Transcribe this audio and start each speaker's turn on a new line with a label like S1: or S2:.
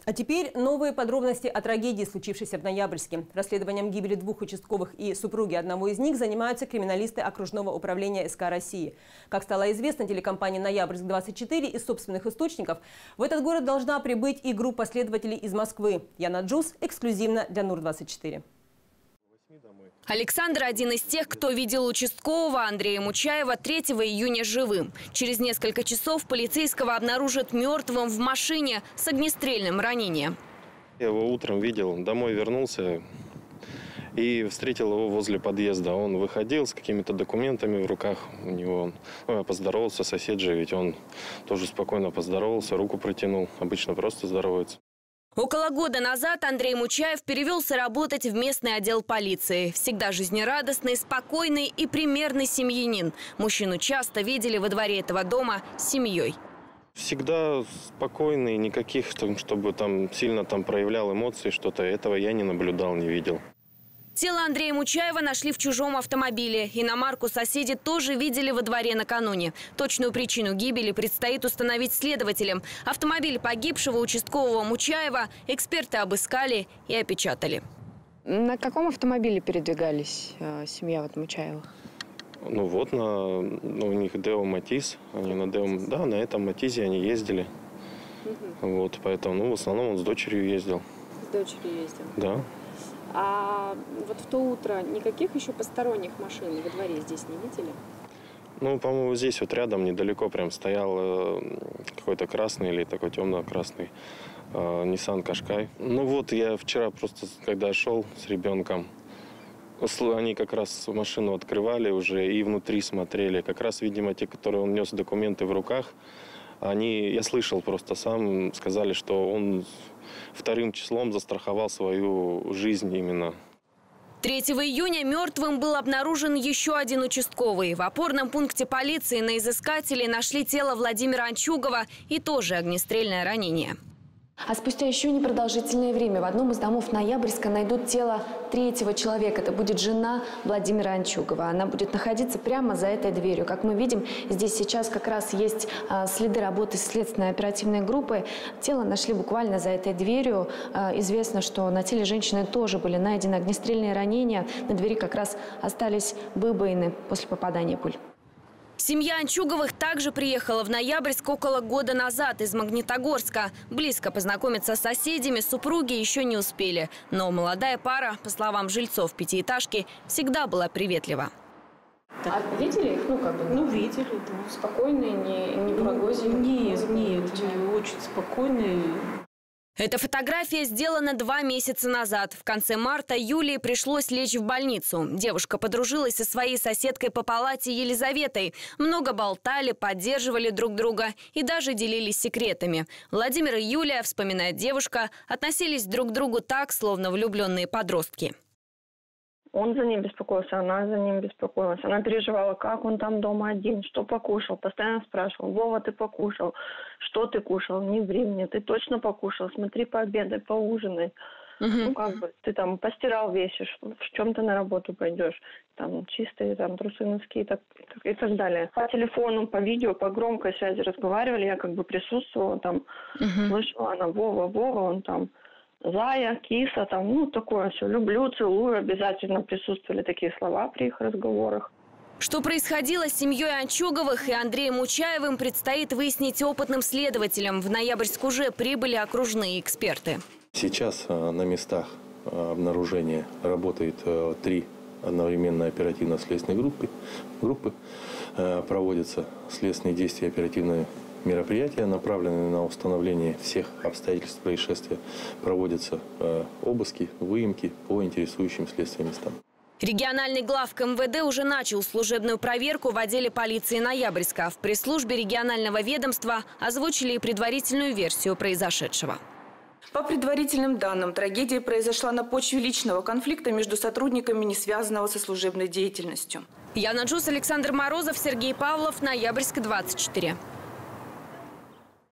S1: А теперь новые подробности о трагедии, случившейся в Ноябрьске. Расследованием гибели 2 участковых и супруги одного из них занимаются криминалисты окружного управления СК России. Как стало известно телекомпании «Ноябрьск-24» из собственных источников, в этот город должна прибыть и группа следователей из Москвы. Яна Джус эксклюзивно для НУР-24.
S2: Александр – один из тех, кто видел участкового Андрея Мучаева 3 июня живым. Через несколько часов полицейского обнаружат мертвым в машине с огнестрельным ранением.
S3: Я его утром видел, домой вернулся и встретил его возле подъезда. Он выходил с какими-то документами в руках у него. Я поздоровался, сосед же, ведь он тоже спокойно поздоровался, руку протянул. Обычно просто здоровается.
S2: Около года назад Андрей Мучаев перевелся работать в местный отдел полиции. Всегда жизнерадостный, спокойный и примерный семьянин. Мужчину часто видели во дворе этого дома с семьей.
S3: Всегда спокойный, никаких, чтобы там сильно проявлял эмоции, что-то этого я не наблюдал, не видел.
S2: Тело Андрея Мучаева нашли в чужом автомобиле. Иномарку соседи тоже видели во дворе накануне. Точную причину гибели предстоит установить следователям. Автомобиль погибшего участкового Мучаева эксперты обыскали и опечатали.
S4: На каком автомобиле передвигались семья Мучаевых?
S3: Ну вот, у них Део Матис. Они на этом Матизе они ездили. Вот, поэтому, в основном он с дочерью ездил.
S4: С дочерью ездил?
S3: Да.
S4: А вот в то утро никаких еще посторонних машин во дворе здесь не видели?
S3: Ну, по-моему, здесь вот рядом, недалеко прям стоял какой-то красный или такой темно-красный Nissan Qashqai. Ну вот, я вчера просто, когда шел с ребенком, они как раз машину открывали уже и внутри смотрели. Как раз, видимо, те, которые он нес документы в руках, я слышал просто сам, сказали, что он 2 числом застраховал свою жизнь именно.
S2: 3 июня мертвым был обнаружен еще один участковый. В опорном пункте полиции на изыскателей нашли тело Владимира Анчугова и тоже огнестрельное ранение.
S4: А спустя еще непродолжительное время в одном из домов Ноябрьска найдут тело 3-го человека. Это будет жена Владимира Анчугова. Она будет находиться прямо за этой дверью. Как мы видим, здесь сейчас как раз есть следы работы следственной оперативной группы. Тело нашли буквально за этой дверью. Известно, что на теле женщины тоже были найдены огнестрельные ранения. На двери как раз остались выбоины после попадания пуль.
S2: Семья Анчуговых также приехала в Ноябрьск около года назад из Магнитогорска. Близко познакомиться с соседями супруги еще не успели. Но молодая пара, по словам жильцов пятиэтажки, всегда была приветлива.
S4: А видели их?
S5: Видели, да.
S4: Спокойные, не прогозили?
S5: Нет, очень спокойные.
S2: Эта фотография сделана 2 месяца назад. В конце марта Юлии пришлось лечь в больницу. Девушка подружилась со своей соседкой по палате Елизаветой. Много болтали, поддерживали друг друга и даже делились секретами. Владимир и Юлия, вспоминает девушка, относились друг к другу так, словно влюбленные подростки.
S6: Он за ним беспокоился, она за ним беспокоилась. Она переживала, как он там дома один, что покушал. Постоянно спрашивал: Вова, ты покушал? Что ты кушал? Не ври мне, ты точно покушал? Смотри, пообедай, поужинай. Ты там постирал вещи, в чем ты на работу пойдешь. Там чистые трусы, носки и так далее. По телефону, по видео, по громкой связи разговаривали. Я присутствовала там, слышала она: Вова, он там... Зая, киса, такое все. Люблю, целую. Обязательно присутствовали такие слова при их разговорах.
S2: Что происходило с семьей Анчуговых и Андреем Мучаевым, предстоит выяснить опытным следователям. В Ноябрьск уже прибыли окружные эксперты.
S7: Сейчас на местах обнаружения работает 3 одновременно оперативно-следственные группы. Проводятся следственные действия, оперативные мероприятия, направленные на установление всех обстоятельств происшествия. Проводятся обыски, выемки по интересующим следствием местам.
S2: Региональный главк МВД уже начал служебную проверку в отделе полиции Ноябрьска. В пресс-службе регионального ведомства озвучили и предварительную версию произошедшего.
S8: По предварительным данным, трагедия произошла на почве личного конфликта между сотрудниками, не связанного со служебной деятельностью.
S2: Яна Джус, Александр Морозов, Сергей Павлов, Ноябрьск, 24.